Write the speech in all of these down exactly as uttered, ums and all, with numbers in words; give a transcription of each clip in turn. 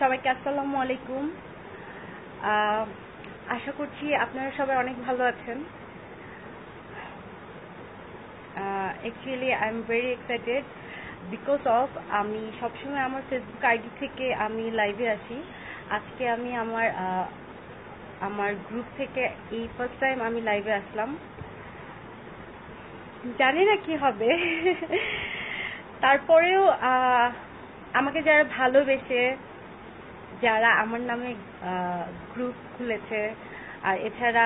সবাইকে আসসালামু আলাইকুম। আশা করছি আপনারা সবাই অনেক ভালো আছেন। Actually I am very excited because of আমি সবসময় আমার ফেসবুক আইডি থেকে আমি লাইভে আসি। আজকে আমি আমার আমার গ্রুপ থেকে এই ফার্স্ট টাইম আমি লাইভে আসলাম। জানি না কি হবে, তারপরেও আমাকে যারা ভালোবেসে, যারা আমার নামে গ্রুপ খুলেছে, আর এছাড়া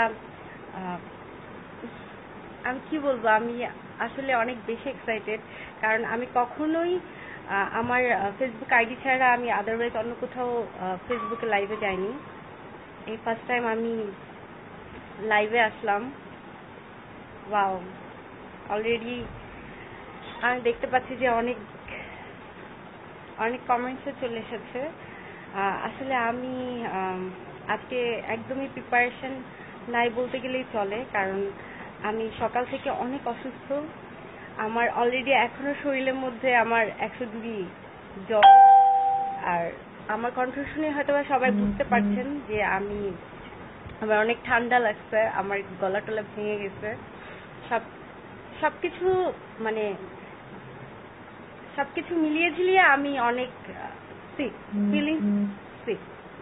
আমি কি বলবো, আমি আসলে অনেক বেশি এক্সাইটেড। কারণ আমি কখনোই আমার ফেসবুক আইডি ছাড়া আমি আদারওয়াইজ অন্য কোথাও ফেসবুকে লাইভে যাইনি। এই ফার্স্ট টাইম আমি লাইভে আসলাম। ওয়াও, অলরেডি আমি দেখতে পাচ্ছি যে অনেক অনেক কমেন্টসে চলে এসেছে। আসলে আমি আজকে একদমই প্রিপারেশন নাই বলতে গেলেই চলে, কারণ আমি সকাল থেকে অনেক অসুস্থ। আমার অলরেডি এখনো শরীরের মধ্যে আমার একশো ডিগ্রি জ্বর, আর আমার কণ্ঠ শুনে হয়তো সবাই বুঝতে পারছেন যে আমি আমার অনেক ঠান্ডা লাগছে, আমার গলা টলা ভেঙে গেছে। সব সবকিছু মানে সবকিছু মিলিয়ে ঝিলিয়ে আমি অনেক সিক, ফিলিং সিক।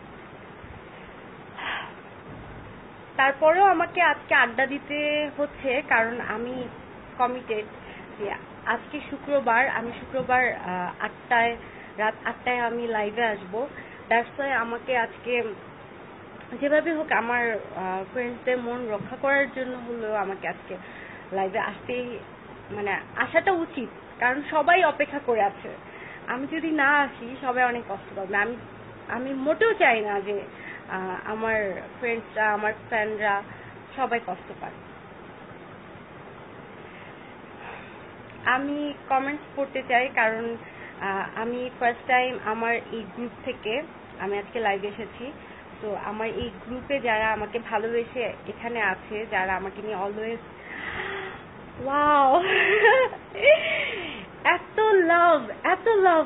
তারপরেও আমাকে আজকে আড্ডা দিতে হচ্ছে, কারণ আমি কমিটেড যে আজকে শুক্রবার, আমি শুক্রবার আটটায় রাত আটটায় আমি লাইভে আসবো। দ্যাটস ওয়াই আমাকে আজকে যেভাবে হোক আমার ফ্রেন্ডসদের মন রক্ষা করার জন্য হলেও আমাকে আজকে লাইভে আসতেই, মানে আসাটা উচিত, কারণ সবাই অপেক্ষা করে আছে। আমি যদি না আসি সবাই অনেক কষ্ট পাবে। আমি আমি মোটেও চাই না যে আমার ফ্রেন্ডসরা, আমার ফ্যানরা সবাই কষ্ট পায়। আমি কমেন্টস পড়তে চাই, কারণ আমি ফার্স্ট টাইম আমার এই গ্রুপ থেকে আমি আজকে লাইভে এসেছি। তো আমার এই গ্রুপে যারা আমাকে ভালোবেসে এখানে আছে, যারা আমাকে নিয়ে অলওয়েজ, ওয়াও, এত লাভ, এত লাভ,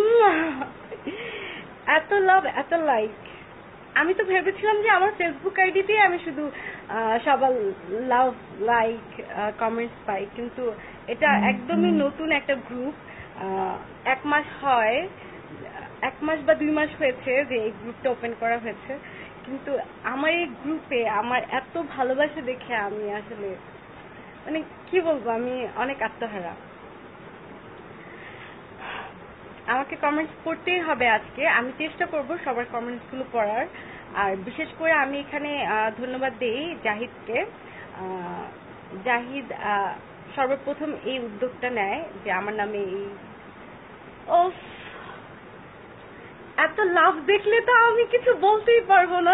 এত লাভ, এত লাইক। আমি তো ভেবেছিলাম যে আমার ফেসবুক আইডিতে আমি শুধু সবার লাভ, লাইক, কমেন্টস পাই, কিন্তু এটা একদমই নতুন একটা গ্রুপ। এক মাস হয়, এক মাস বা দুই মাস হয়েছে যে এই গ্রুপটা ওপেন করা হয়েছে, কিন্তু আমার এই গ্রুপে আমার এত ভালোবাসা দেখে আমি আসলে মানে কি বলবো, আমি অনেক আত্মহারা। আমাকে কমেন্টস পড়তেই হবে আজকে। আমি চেষ্টা করব সবার কমেন্টসগুলো পড়ার। আর বিশেষ করে আমি এখানে ধন্যবাদ দেই জাহিদকে। জাহিদ সর্বপ্রথম এই উদ্যোগটা নেয় যে আমার নামে এই, ও এত লাভ দেখলে তো আমি কিছু বলতেই পারবো না।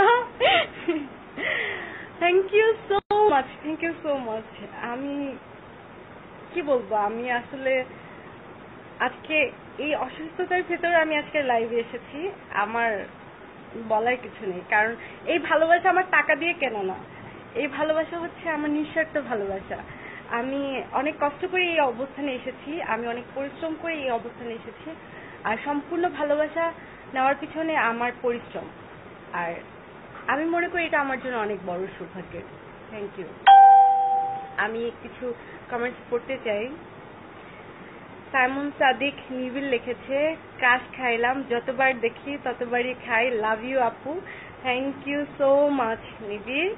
Thank you so much, thank you so much. আমি কি বলবো, আমি আসলে আজকে এই অসুস্থতার ভেতরে আমি আজকে লাইভে এসেছি। আমার বলার কিছু নেই, কারণ এই ভালোবাসা আমার টাকা দিয়ে কেন না। এই ভালোবাসা হচ্ছে আমার নিঃস্বার্থ ভালোবাসা। আমি অনেক কষ্ট করে এই অবস্থানে এসেছি, আমি অনেক পরিশ্রম করে এই অবস্থানে এসেছি, আর সম্পূর্ণ ভালোবাসা নেওয়ার পিছনে আমার পরিশ্রম। আর আমি মনে করি এটা আমার জন্য অনেক বড় সৌভাগ্য। Thank you. আমি কিছু কমেন্টস পড়তে চাই। সাইমন সাদিক নিবিল লিখেছে, কাশ খাইলাম, যতবার দেখি ততবারই খাই, লাভ ইউ আপু। Thank you so much Nibil.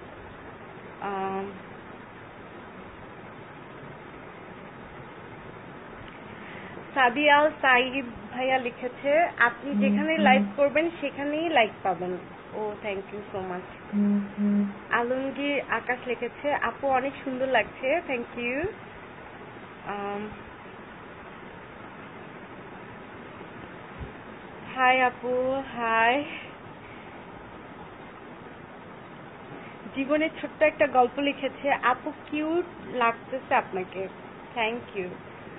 Sadiyal Said ভাইয়া লিখেছে, আপনি যেখানে লাইভ করবেন সেখানেই লাইক পাবেন। Oh thank you so much. Alamgir Akash লিখেছে, আপু অনেক সুন্দর লাগছে, থ্যাংক ইউ। হাই আপু, হাই। জীবনের ছোট্ট একটা গল্প লিখেছে, আপু কিউট লাগতেছে আপনাকে, থ্যাংক ইউ।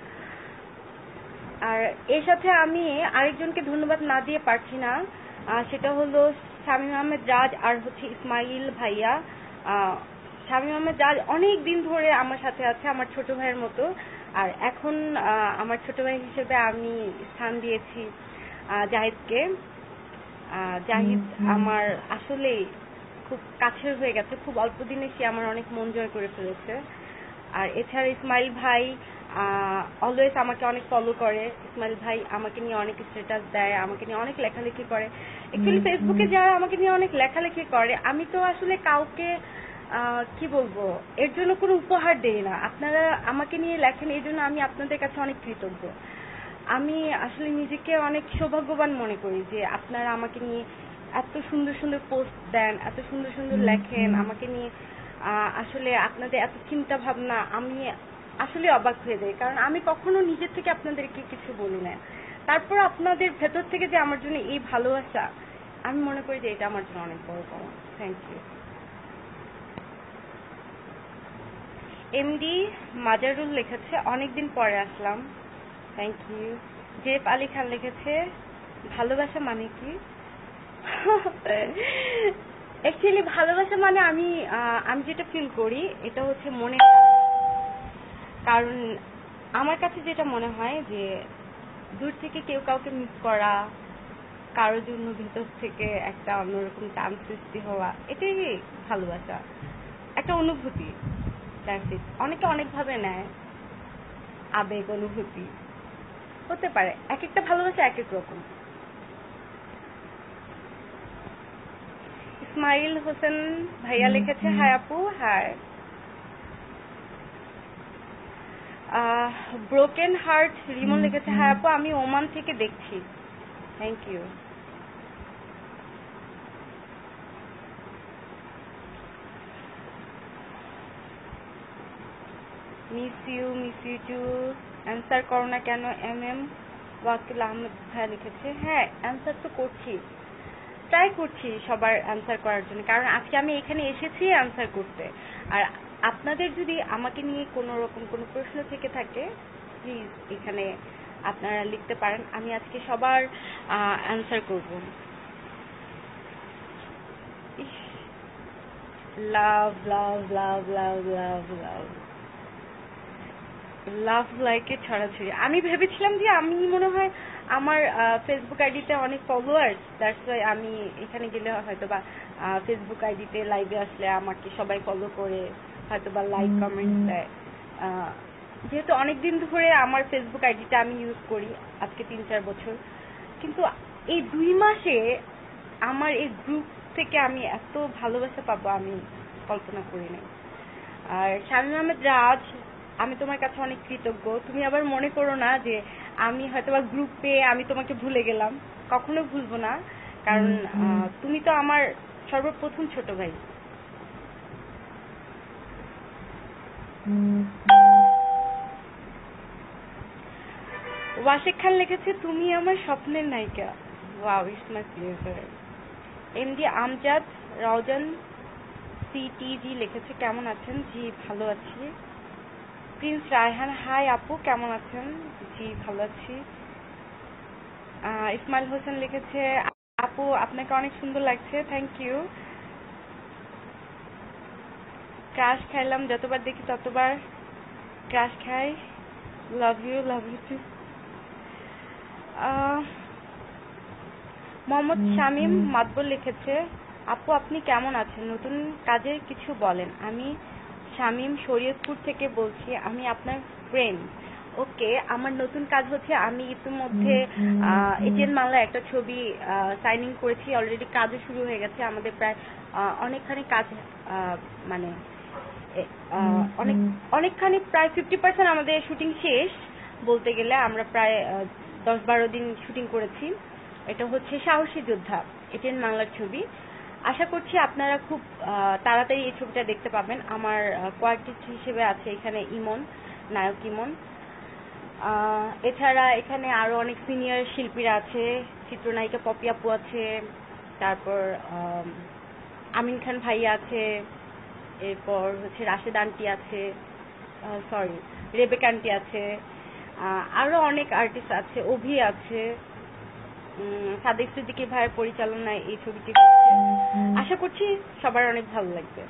আর এর সাথে আমি আরেকজনকে ধন্যবাদ না দিয়ে পারছি না, সেটা হলো শামীম আহমেদ রাজ আর হচ্ছে ইসমাইল ভাইয়া। শামীম আহমেদ রাজ অনেক দিন ধরে আমার সাথে আছে, আমার ছোট ভাইয়ের মতো। আর এখন আমার ছোট ভাই হিসেবে আমি স্থান দিয়েছি জাহিদকে। জাহিদ আমার আসলেই খুব কাছের হয়ে গেছে, খুব অল্প দিনে সে আমার অনেক মন জয় করে ফেলেছে। আর এছাড়া ইসমাইল ভাই অলওয়েজ আমাকে অনেক ফলো করে, ইসমাইল ভাই আমাকে নিয়ে অনেক স্ট্যাটাস দেয়, আমাকে নিয়ে অনেক লেখালেখি করে। অ্যাকচুয়ালি ফেসবুকে যারা আমাকে নিয়ে অনেক লেখালেখি করে, আমি তো আসলে কাউকে কি বলবো এর জন্য কোনো উপহার দেই না। আপনারা আমাকে নিয়ে লেখেন, এই জন্য আমি আপনাদের কাছে অনেক কৃতজ্ঞ। আমি আসলে নিজেকে অনেক সৌভাগ্যবান মনে করি যে আপনারা আমাকে নিয়ে এত সুন্দর সুন্দর পোস্ট দেন, এত সুন্দর সুন্দর লেখেন আমাকে নিয়ে। আসলে আপনাদের এত চিন্তা ভাবনা, আমি আসলে অবাক হয়ে যাই, কারণ আমি কখনো নিজের থেকে আপনাদেরকে কিছু বলি না। তারপর আপনাদের ভেতর থেকে যে আমার জন্য এই ভালোবাসা, আমি মনে করি যে এটা আমার জন্য অনেক বড় পাওয়া। Thank you. এমডি মাজারুল লিখেছে অনেকদিন পরে আসলাম, থ্যাংক ইউ। জেফ আলী খান লিখেছে ভালোবাসা মানে কি? অ্যাকচুয়ালি ভালোবাসা মানে আমি আমি যেটা ফিল করি এটা হচ্ছে মনে, কারণ আমার কাছে যেটা মনে হয় যে দূর থেকে কেউ কাউকে মিস করা, কারোর জন্য ভিতর থেকে একটা অন্যরকম টান সৃষ্টি হওয়া, এটাই ভালোবাসা, একটা অনুভূতি। অনেকে অনেকভাবে নেয়, আবেগ অনুভূতি হতে পারে, এক একটা ভালোবাসা এক এক রকম। ইসমাইল হোসেন ভাইয়া লিখেছে হাই আপু, হাই। ব্রোকেন হার্ট রিমন লিখেছে হাই আপু, আমি ওমান থেকে দেখছি, thank you. Miss you miss you too, answer করো না কেন? এম এম ওয়াকিল আহমেদ ভাইয়া লিখেছে হ্যাঁ অ্যান্সার তো করছি, ট্রাই করছি সবার অ্যান্সার করার জন্য, কারণ আজকে আমি এখানে এসেছি অ্যান্সার করতে। আর আপনাদের যদি আমাকে নিয়ে কোনো রকম কোনো প্রশ্ন থেকে থাকে প্লিজ এখানে আপনারা লিখতে পারেন, আমি আজকে সবার অ্যান্সার করব। লাভ লাভ লাভ লাভ লাভ লাভ লাভ লাইকে ছড়াছড়ি। আমি ভেবেছিলাম যে আমি মনে হয় আমার ফেসবুক আইডিতে অনেক ফলোয়ার্স, দ্যাটস ওয়াই আমি এখানে গেলে হয়তো বা ফেসবুক আইডিতে লাইভে আসলে আমাকে সবাই ফলো করে হয়তো বা লাইক কমেন্ট দেয়। যেহেতু অনেকদিন ধরে আমার ফেসবুক আইডিটা আমি ইউজ করি, আজকে তিন চার বছর, কিন্তু এই দুই মাসে আমার এই গ্রুপ থেকে আমি এত ভালোবাসা পাবো আমি কল্পনা করি নাই। আর শামীম আহমেদ রাজ, আমি তোমার কাছে অনেক কৃতজ্ঞ। তুমি আবার মনে করো না যে আমি হয়তো বা গ্রুপ পেয়ে আমি তোমাকে ভুলে গেলাম, কখনো ভুলবো না, কারণ তুমি তো আমার সর্বপ্রথম ছোট ভাই। ওয়াশিক খান লিখেছে তুমি আমার স্বপ্নের নায়িকা, wow it's my pleasure. MD Amjad Rowjan CTG লিখেছে কেমন আছেন? জি ভালো আছি। প্রিন্স রায়হান হাই আপু কেমন আছেন? জি ভালো আছি। ইসমাইল হোসেন লিখেছে আপু আপনাকে অনেক সুন্দর লাগছে, থ্যাংক ইউ। ক্রাশ খাইলাম, যতবার দেখি ততবার ক্রাশ খাই, love you love you too. Mohammad Shamim Matbar লিখেছে আপু আপনি কেমন আছেন, নতুন কাজের কিছু বলেন। আমি শামীম শরীয়তপুর থেকে বলছি, আমি আপনার ফ্রেন্ড। ওকে, আমার নতুন কাজ হচ্ছে আমি ইতিমধ্যে এটিএন বাংলা একটা ছবি সাইনিং করেছি, অলরেডি কাজও শুরু হয়ে গেছে। আমাদের প্রায় অনেকখানি কাজ, মানে অনেক অনেকখানি প্রায় ফিফটি পার্সেন্ট আমাদের শুটিং শেষ বলতে গেলে। আমরা প্রায় দশ বারো দিন শুটিং করেছি। এটা হচ্ছে সাহসী যোদ্ধা, এটিএন বাংলার ছবি। আশা করছি আপনারা খুব তাড়াতাড়ি এই ছবিটা দেখতে পাবেন। আমার কোয়ার্টিস্ট হিসেবে আছে এখানে ইমন, নায়ক ইমন। এছাড়া এখানে আরো অনেক সিনিয়র শিল্পীরা আছে, চিত্রনায়িকা পপি আপু আছে, তারপর আমিন খান ভাইয়া আছে, এরপর হচ্ছে রাশেদ আন্টি আছে, সরি রেবেকা আন্টি আছে, আরো অনেক আর্টিস্ট আছে, অভি আছে, সাদেক সিদ্দিকী ভাইয়ের পরিচালনায় এই ছবিটি হচ্ছে। আশা করছি সবার অনেক ভালো লাগবে।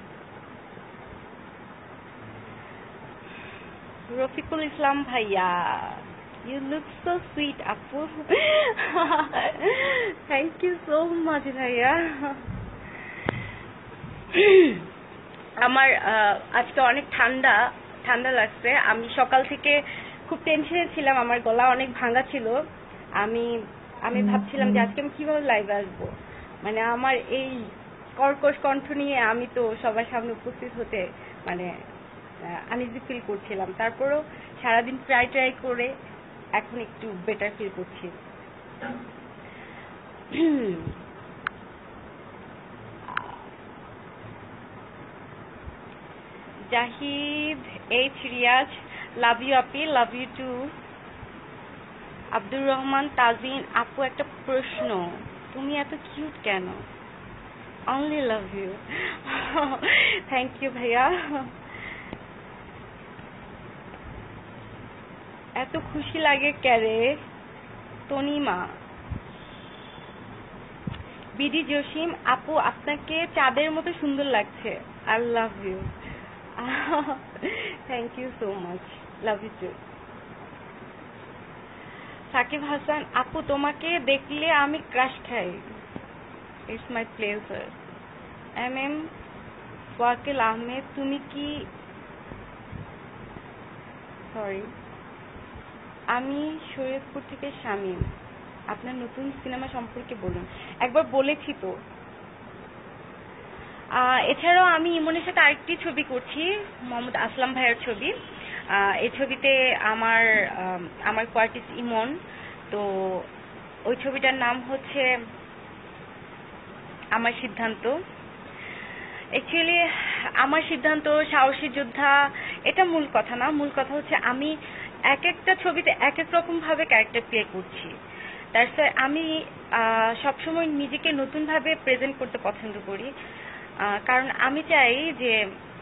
রফিকুল ইসলাম ভাইয়া You look so sweet, আপু. Thank you so much, ভাইয়া. আমার আজকে অনেক ঠান্ডা ঠান্ডা লাগছে. আমি সকাল থেকে খুব টেনশনে ছিলাম, আমার গলা অনেক ভাঙা ছিল. আমি আমি ভাবছিলাম যে আজকে আমি কিভাবে লাইভে আসবো. মানে আমার এই কর্কশ কণ্ঠ নিয়ে আমি তো সবার সামনে উপস্থিত হতে মানে আনইজি ফিল করছিলাম. তারপরও সারাদিন ট্রাই ট্রাই করে এখন একটু বেটার ফিল করছি. Jahid H Riaz, love you আপি, love you too. Abdur Rahman Tajin, আপু একটা প্রশ্ন, তুমি এত কিউট কেন? Only love you. Thank you ভাইয়া. এত খুশি লাগে ক্যারে? তনিমা. বিডি জসিম, আপু আপনাকে চাঁদের মতো সুন্দর লাগছে. I love you. Thank you so much. Love you too. Sakib Hasan, আপু তোমাকে দেখলে আমি ক্রাশ খাই. It's my pleasure. M M Wakil Ahmed, তুমি কি সরি আমি শরীয়তপুর থেকে শামীম, আপনার নতুন সিনেমা সম্পর্কে বলুন. একবার বলেছি তো. এছাড়াও আমি ইমনের সাথে আরেকটি ছবি করছি, মোহাম্মদ আসলাম ভাইয়ের ছবি. এই ছবিতে আমার আমার কোয়ার্টিস্ট ইমন. তো ওই ছবিটার নাম হচ্ছে আমার সিদ্ধান্ত. অ্যাকচুয়ালি আমার সিদ্ধান্ত, সাহসী যোদ্ধা, এটা মূল কথা না. মূল কথা হচ্ছে আমি এক একটা ছবিতে এক এক রকম ভাবে ক্যারেক্টার প্লে করছি. তার সাথে আমি সবসময় নিজেকে নতুন ভাবে প্রেজেন্ট করতে পছন্দ করি. কারণ আমি চাই যে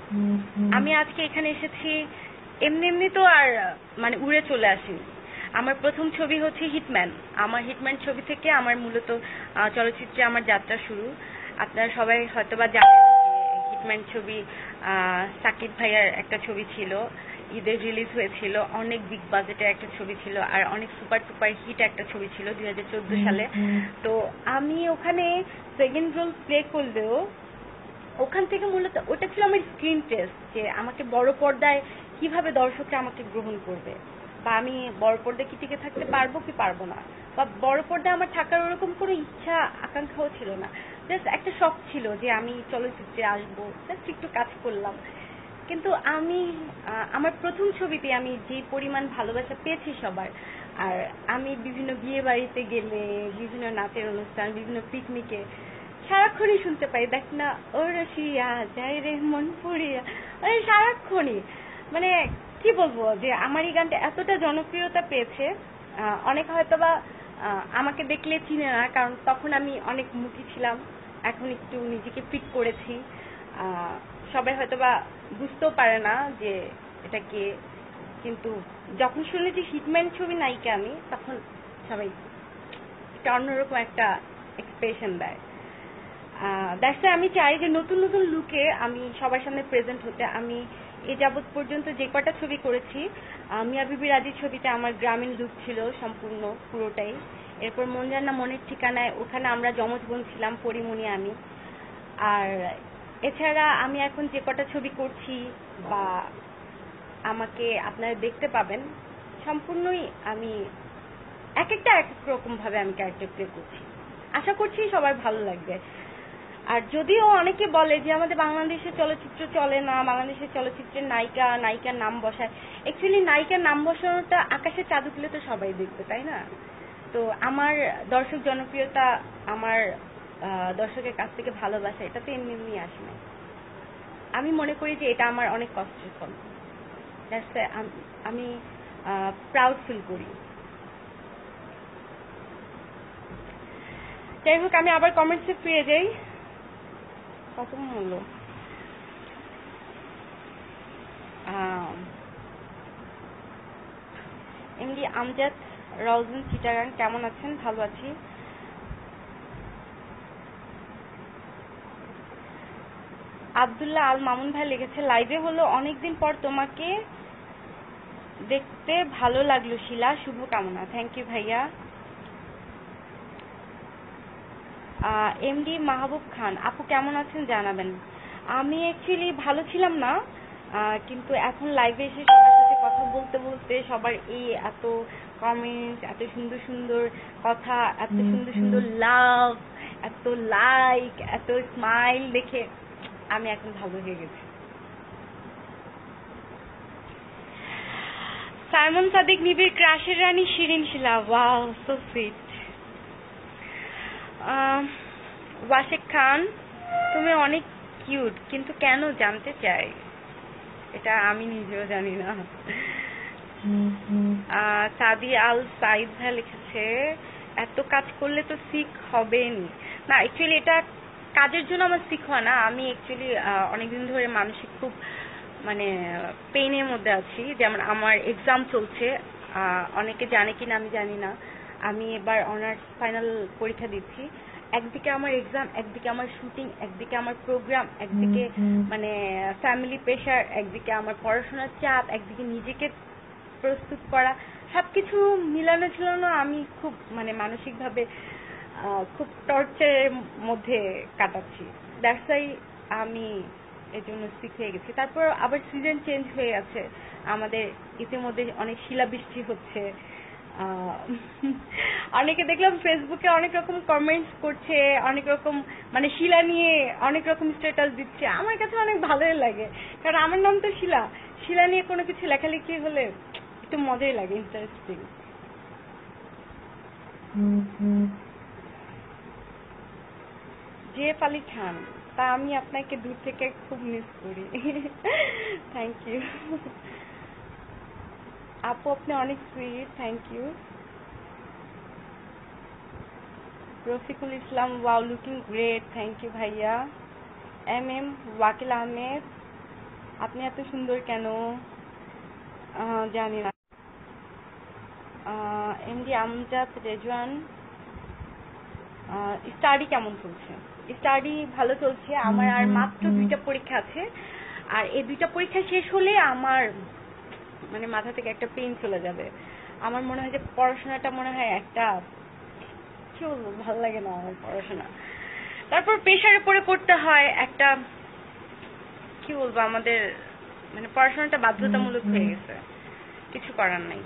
আমি আজকে এখানে এসেছি এমনি এমনি তো আর মানে উড়ে চলে আসিনি. আমার প্রথম ছবি হচ্ছে হিটম্যান. আমার হিটম্যান ছবি থেকে আমার মূলত চলচ্চিত্রে আমার যাত্রা শুরু. আপনারা সবাই হয়তোবা জানেন যে হিটম্যান ছবি সাকিব ভাইয়ার একটা ছবি ছিল, ঈদে রিলিজ হয়েছিল. অনেক বিগ বাজেটের একটা ছবি ছিল আর অনেক সুপার সুপার হিট একটা ছবি ছিল দুই হাজার চোদ্দ সালে. তো আমি ওখানে সেকেন্ড রোল প্লে করলেও ওখান থেকে মূলত ওটা ছিল আমার স্ক্রিন টেস্ট, যে আমাকে বড় পর্দায় কিভাবে দর্শকরা আমাকে গ্রহণ করবে, বা আমি বড় পর্দায় কি টিকে থাকতে পারবো কি পারবো না, বা বড় পর্দায় আমার থাকার ওরকম কোনো ইচ্ছা আকাঙ্ক্ষাও ছিল না. জাস্ট একটা শখ ছিল যে আমি চলচ্চিত্রে আসবো, জাস্ট একটু কাজ করলাম. কিন্তু আমি আমার প্রথম ছবিতে আমি যে পরিমাণ ভালোবাসা পেয়েছি সবার, আর আমি বিভিন্ন বিয়ে বাড়িতে গেলে, বিভিন্ন নাচের অনুষ্ঠান, বিভিন্ন পিকনিকে সারাক্ষণই শুনতে পাই, দেখ না ও রসিয়া যাই রে মন পুড়িয়া, মানে সারাক্ষণই. মানে কি বলবো যে আমার এই গানটা এতটা জনপ্রিয়তা পেয়েছে. অনেক হয়তোবা আমাকে দেখলে চিনে না, কারণ তখন আমি অনেক মুখী ছিলাম. এখন একটু নিজেকে ফিট করেছি. সবাই হয়তোবা বুঝতেও পারে না যে এটা কে, কিন্তু যখন শুনলে যে হিটম্যান ছবি নায়িকা আমি, তখন সবাই একটা অন্যরকম একটা এক্সপ্রেশন দেয়. দ্যাটস ওয়াই আমি চাই যে নতুন নতুন লুকে আমি সবার সামনে প্রেজেন্ট হতে. আমি এ যাবৎ পর্যন্ত যে কটা ছবি করেছি, মিয়া বিবি রাজি ছবিতে আমার গ্রামীণ লুক ছিল সম্পূর্ণ পুরোটাই. এরপর মন জানা মনের ঠিকানায়, ওখানে আমরা যমজ বোন ছিলাম, পরিমণি আমি. আর এছাড়া আমি এখন যে কটা ছবি করছি বা আমাকে আপনারা দেখতে পাবেন, সম্পূর্ণই আমি এক একটা এক এক রকম ভাবে আমি ক্যারেক্টার প্লে করছি. আশা করছি সবার ভালো লাগবে. আর যদিও অনেকে বলে যে আমাদের বাংলাদেশের চলচ্চিত্র চলে না, বাংলাদেশের চলচ্চিত্রের নায়িকা নায়িকার নাম বসায়, অ্যাকচুয়ালি নায়িকার নাম বসানোটা আকাশের চাঁদ উঠলে তো সবাই দেখবে, তাই না? তো আমার দর্শক জনপ্রিয়তা, আমার দর্শকের কাছ থেকে ভালোবাসা, এটা তো এমনি এমনি আসে না. আমি মনে করি যে এটা আমার অনেক কষ্টের ফল. দ্যাটস ওয়াই আমি প্রাউড ফিল করি. যাই হোক, আমি আবার কমেন্টসে ফিরে যাই. কত হলো? এমডি আমজাদ রওজন চিটাগাং, কেমন আছেন? ভালো আছি. আব্দুল্লাহ আল মামুন ভাই লিখেছে, লাইভে হলো অনেকদিন পর তোমাকে দেখতে ভালো লাগলো শিলা, শুভকামনা। থ্যাংক ইউ ভাইয়া। এমডি মাহবুব খান, আপু কেমন আছেন জানাবেন। আমি অ্যাকচুয়ালি ভালো ছিলাম না, কিন্তু এখন লাইভে এসে সবার সাথে কথা বলতে বলতে সবার এই এত কমেন্টস, এত সুন্দর সুন্দর কথা, এত সুন্দর সুন্দর লাভ, এত লাইক, এত স্মাইল দেখে আমি এখন ভালো হয়ে গেছি। সাইমন সাদিক নিবিড় ক্রাশের রানী Shirin Shila, wow so sweet. Wasik Khan, তুমি অনেক কিউট, কিন্তু কেন জানতে চাই, এটা আমি নিজেও জানি না। সাদি আল সাইদ ভাই লিখেছে, এত কাজ করলে তো সিক হবেনি। না, অ্যাকচুয়ালি এটা কাজের জন্য আমার সিক হয় না। আমি অ্যাকচুয়ালি অনেকদিন ধরে মানসিক খুব মানে পেইনের মধ্যে আছি। যেমন আমার এক্সাম চলছে, অনেকে জানে কিনা আমি জানি না, আমি এবার অনার্স ফাইনাল পরীক্ষা দিচ্ছি। একদিকে আমার এক্সাম, একদিকে আমার শুটিং, একদিকে আমার প্রোগ্রাম, একদিকে মানে ফ্যামিলি প্রেশার, একদিকে আমার পড়াশোনার চাপ, একদিকে নিজেকে প্রস্তুত করা, সবকিছু মিলানো ঝুলানো আমি খুব মানে মানসিকভাবে খুব টর্চারের মধ্যে কাটাচ্ছি। দ্যাটস ওয়াই আমি এর জন্য সিক হয়ে গেছি। তারপর আবার সিজন চেঞ্জ হয়ে গেছে, আমাদের ইতিমধ্যে অনেক শিলাবৃষ্টি হচ্ছে। অনেকে দেখলাম ফেসবুকে অনেক রকম কমেন্টস করছে, অনেক রকম মানে শিলা নিয়ে অনেক রকম স্ট্যাটাস দিচ্ছে। আমার কাছে অনেক ভালোই লাগে, কারণ আমার নাম তো শিলা। শিলা নিয়ে কোনো কিছু লেখালেখি হলে একটু মজাই লাগে, ইন্টারেস্টিং। জেফ আলী খান, তা আমি আপনাকে দূর থেকে খুব মিস করি। থ্যাংক ইউ আপু, আপনি অনেক sweet, thank you. Rafiqul Islam, wow looking great, thank you ভাইয়া। এম এম ওয়াকিল আহমেদ, আপনি এত সুন্দর কেন জানি না। এমডি আমজাদ রেজওয়ান, স্টাডি কেমন চলছে? স্টাডি ভালো চলছে। আমার আর মাত্র দুইটা পরীক্ষা আছে, আর এই দুইটা পরীক্ষা শেষ হলে আমার মানে মাথা থেকে একটা পেইন চলে যাবে। আমার মনে হয় যে পড়াশোনাটা মনে হয় একটা কি বলবো, ভালো লাগে না আমার পড়াশোনা। তারপর প্রেশারে পড়ে পড়তে হয়, একটা কি বলবো, আমাদের মানে পড়াশোনাটা বাধ্যতামূলক হয়ে গেছে, কিছু করার নাই।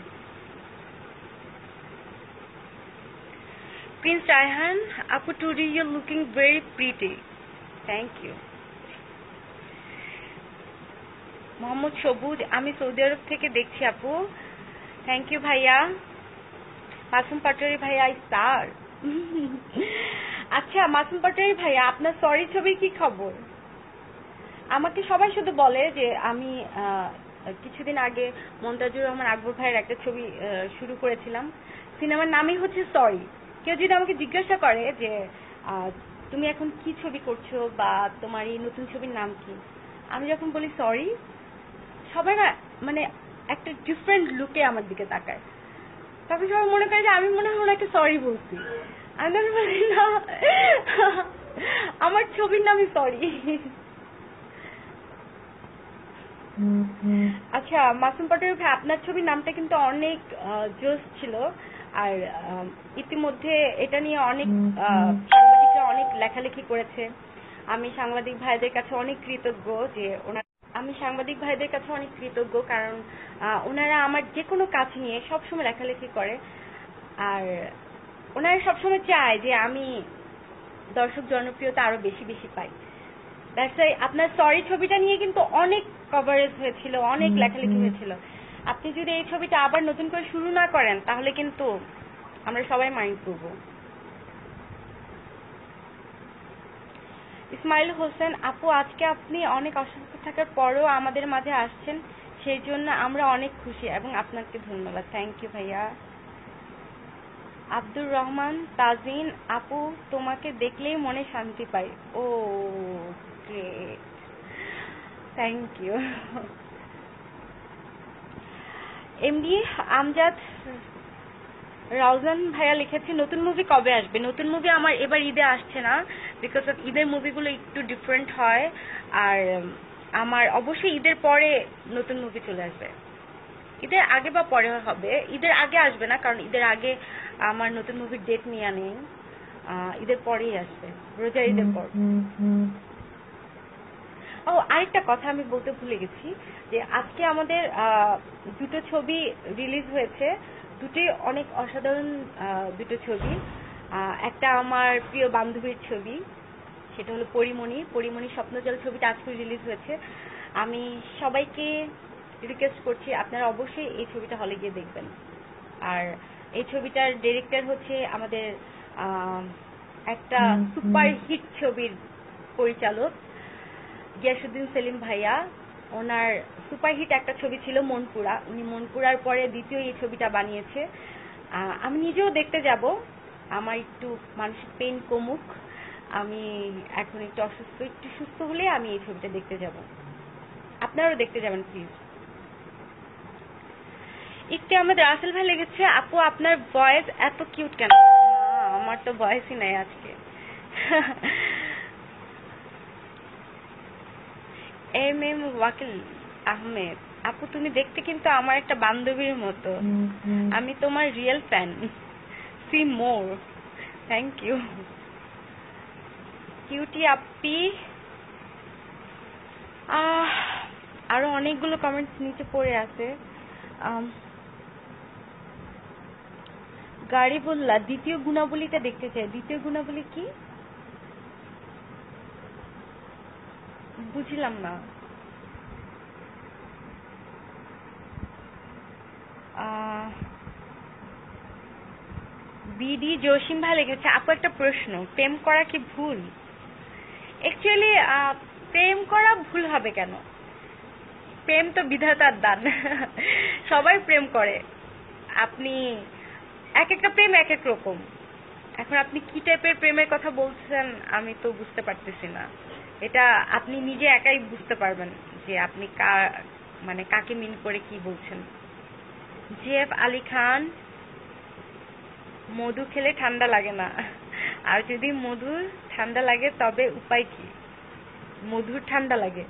প্রিন্স রায়হান, আপু today you looking very pretty, thank you. Mohammad Sabuj, আমি সৌদি আরব থেকে দেখছি আপু, থ্যাংক ইউ ভাইয়া। মাসুম পাটোয়ারি ভাইয়া স্টার। আচ্ছা মাসুম পাটোয়ারি ভাইয়া, আপনার সরি ছবির কি খবর? আমাকে সবাই শুধু বলে যে আমি কিছুদিন আগে মন্তাজুর রহমান আকবর ভাইয়ের একটা ছবি শুরু করেছিলাম, সিনেমার নামই হচ্ছে সরি। কেউ যদি আমাকে জিজ্ঞাসা করে যে তুমি এখন কি ছবি করছো বা তোমার এই নতুন ছবির নাম কি, আমি যখন বলি সরি, সবাই না মানে একটা ডিফারেন্ট লুকে আমার দিকে তাকায়। তখন সবাই মনে করে যে আমি মনে হয় ওনাকে সরি বলছি। আমি বলি না, আমার ছবির নামই সরি। আচ্ছা মাসুম পাটোয়ারি ভাই, আপনার ছবির নামটা কিন্তু অনেক জোশ ছিল, আর ইতিমধ্যে এটা নিয়ে অনেক সাংবাদিকরা অনেক লেখালেখি করেছে। আমি সাংবাদিক ভাইদের কাছে অনেক কৃতজ্ঞ যে ওনারা আমি সাংবাদিক ভাইদের কাছে অনেক কৃতজ্ঞ কারণ ওনারা আমার যে কোনো কাজ নিয়ে সবসময় লেখালেখি করে, আর ওনারা সবসময় চায় যে আমি দর্শক জনপ্রিয়তা আরো বেশি বেশি পাই। দ্যাটস ওয়াই আপনার সরি ছবিটা নিয়ে কিন্তু অনেক কভারেজ হয়েছিল, অনেক লেখালেখি হয়েছিল। আপনি যদি এই ছবিটা আবার নতুন করে শুরু না করেন তাহলে কিন্তু আমরা সবাই মাইন্ড করব। ইসমাইল হোসেন, আপু আজকে আপনি অনেক অসুস্থ থাকার পরেও আমাদের মাঝে আসছেন, সেই জন্য আমরা অনেক খুশি এবং আপনাকে ধন্যবাদ। থ্যাংক ইউ ভাইয়া। আব্দুর রহমান তাজিন, আপু তোমাকে দেখলেই মনে শান্তি পাই। Oh great, thank you. MD Amjad Raujan ভাইয়া লিখেছে নতুন মুভি কবে আসবে? নতুন মুভি আমার এবার ঈদে আসছে না, বিকজ অফ ঈদের মুভিগুলো একটু ডিফারেন্ট হয়, আর আমার অবশ্যই ঈদের পরে নতুন মুভি চলে আসবে। ঈদের আগে বা পরে হবে, ঈদের আগে আসবে না, কারণ ঈদের আগে আমার নতুন মুভির ডেট নেওয়া নেই, ঈদের পরেই আসবে, রোজার ঈদের পর। ও আরেকটা কথা আমি বলতে ভুলে গেছি, যে আজকে আমাদের দুটো ছবি রিলিজ হয়েছে, দুটোই অনেক অসাধারণ দুটো ছবি। একটা আমার প্রিয় বান্ধবীর ছবি, সেটা হলো পরিমণি, পরিমণি স্বপ্নজল ছবিটা আজকে রিলিজ হয়েছে। আমি সবাইকে রিকোয়েস্ট করছি আপনারা অবশ্যই এই ছবিটা হলে গিয়ে দেখবেন। আর এই ছবিটার ডিরেক্টর হচ্ছে আমাদের একটা সুপার হিট ছবির পরিচালক গিয়াসউদ্দিন সেলিম ভাইয়া। ওনার সুপারহিট একটা ছবি ছিল মনপুরা, উনি মনপুরার পরে দ্বিতীয় এই ছবিটা বানিয়েছে। আমি নিজেও দেখতে যাব, আমার একটু মানসিক পেইন কমুক, আমি এখন একটু অসুস্থ, একটু সুস্থ হলে আমি এই ছবিটা দেখতে যাব, আপনারাও দেখতে যাবেন প্লিজ। একটু আমাদের রাসেল ভাই লেগেছে, আপু আপনার ভয়েস এত কিউট কেন? আমার তো ভয়েসই নাই আজকে। এম এম ওয়াকিল আহমেদ, আপু তুমি দেখতে কিন্তু আমার একটা বান্ধবীর মতো, আমি তোমার real fan, see more, thank you. Cutie আপি, আরো অনেকগুলো কমেন্টস নিচে পড়ে আছে। গারিবুল্লাহ, দ্বিতীয় গুণাবলীটা দেখতে চাই, দ্বিতীয় গুণাবলী কি বুঝলাম না। বিডি জসিম ভাই লেগেছে, আপু একটা প্রশ্ন, প্রেম করা কি ভুল? অ্যাকচুয়ালি প্রেম করা ভুল হবে কেন? প্রেম তো বিধাতার দান, সবাই প্রেম করে। আপনি এক একটা প্রেম এক এক রকম, এখন আপনি কি টাইপের প্রেমের কথা বলছেন আমি তো বুঝতে পারতেছি না, এটা আপনি নিজে একাই বুঝতে পারবেন যে আপনি কা মানে কাকে মিন করে কি বলছেন। জিএফ আলী খান, মধু খেলে ঠান্ডা লাগে না, আর যদি মধু ঠান্ডা লাগে তবে উপায় কি? মধুর ঠান্ডা লাগে?